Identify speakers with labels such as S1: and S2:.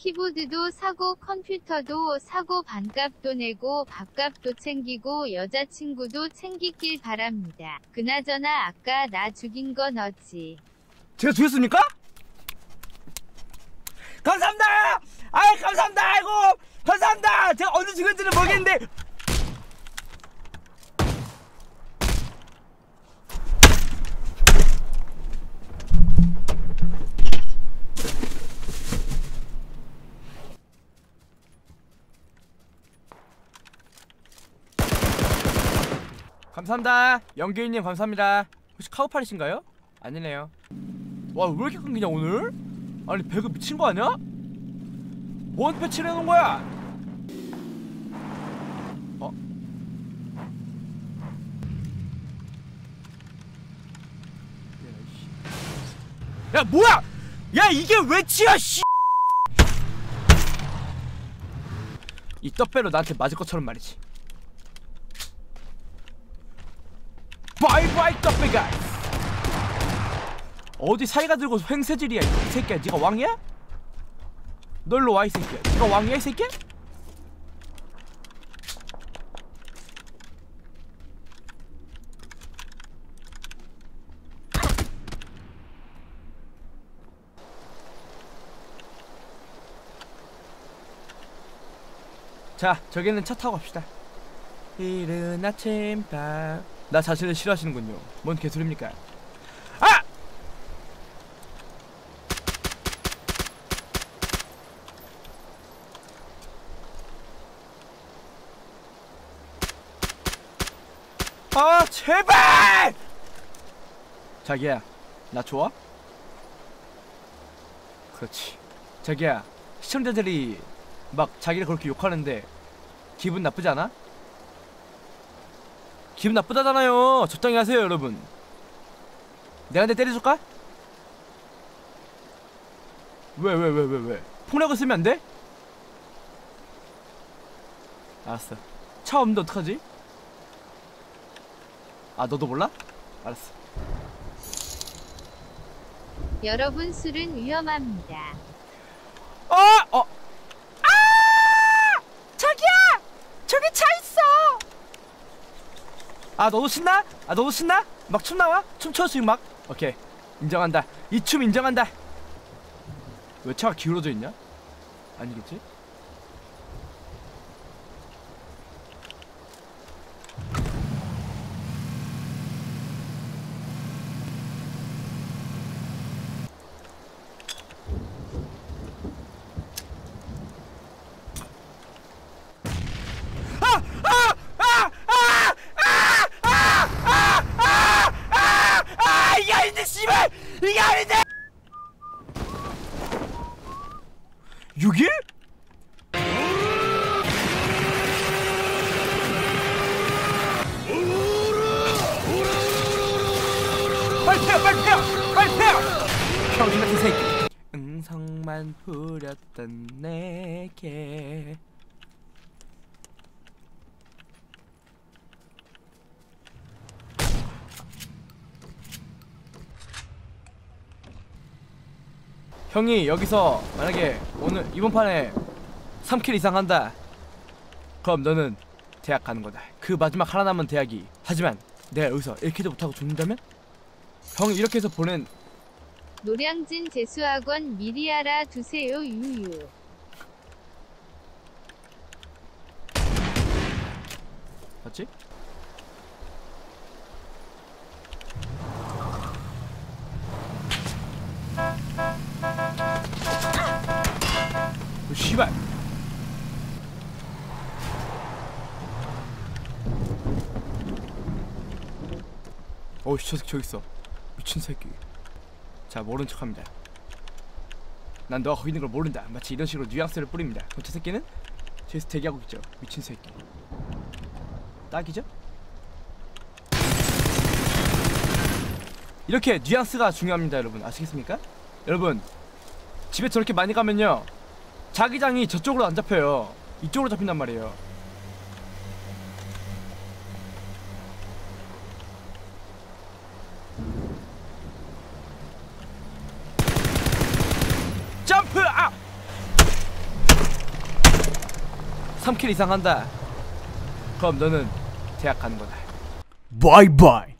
S1: 키보드도 사고 컴퓨터도 사고 반값도 내고 밥값도 챙기고 여자친구도 챙기길 바랍니다. 그나저나 아까 나 죽인 거 너지?
S2: 제가 죽였습니까? 감사합니다! 아이 감사합니다! 아이고 감사합니다! 제가 언제 죽였는지는 모르겠는데 감사합니다. 영규님 감사합니다. 혹시 카우팔이신가요? 아니네요. 와 왜 이렇게 끊기냐 오늘? 아니 배그 미친 거 아니야? 뭔 패치를 해놓은 거야? 야 뭐야? 야 이게 왜 치야 씨! 이 떡배로 나한테 맞을 것처럼 말이지. 바이바이 떡배가 어디 사이가 들고 횡세질이야 이 새끼야. 니가 왕이야? 너 일로 와 이 새끼야. 니가 왕이야 이 새끼야? 자 저기는 차 타고 갑시다. 이른 아침 나 자신을 싫어하시는군요. 뭔 개소리입니까? 아! 아 제발! 자기야 나 좋아? 그렇지. 자기야 시청자들이 막 자기를 그렇게 욕하는데 기분 나쁘지 않아? 기분 나쁘다잖아요. 적당히 하세요 여러분. 내가 한 대 때려줄까? 왜? 폭력을 쓰면 안 돼? 알았어. 차 없는데 어떡하지? 아 너도 몰라? 알았어.
S1: 여러분 술은 위험합니다.
S2: 자기야! 저기 차 있어! 아 너도 신나? 막 춤 나와? 춤춰 지금 막? 오케이 인정한다. 이 춤 인정한다. 왜 차가 기울어져 있냐? 아니겠지? 이게 아닌데 씨발! 이게 아닌데! 6일? 빨리 패요! 병신 같은 새끼. 응성만 부렸던 내게 형이 여기서 만약에 오늘 이번 판에 3킬 이상 한다. 그럼 너는 대학 가는 거다. 그 마지막 하나 남은 대학이. 하지만 내가 여기서 1킬도 못하고 죽는다면? 형이 이렇게 해서 보낸
S1: 노량진 재수학원 미리 알아두세요 유유.
S2: 맞지? 씨발. 어이씨 저 새끼 저기 있어. 미친 새끼. 자 모른 척합니다. 난 너가 거기 있는 걸 모른다. 마치 이런 식으로 뉘앙스를 뿌립니다. 그럼 저 새끼는 저기서 대기하고 있죠. 미친 새끼. 딱이죠? 이렇게 뉘앙스가 중요합니다 여러분. 아시겠습니까? 여러분 집에 저렇게 많이 가면요 자기장이 저쪽으로 안 잡혀요. 이쪽으로 잡힌단 말이에요. 점프! 아! 3킬 이상 한다. 그럼 너는 대학 가는 거다.
S3: 바이바이.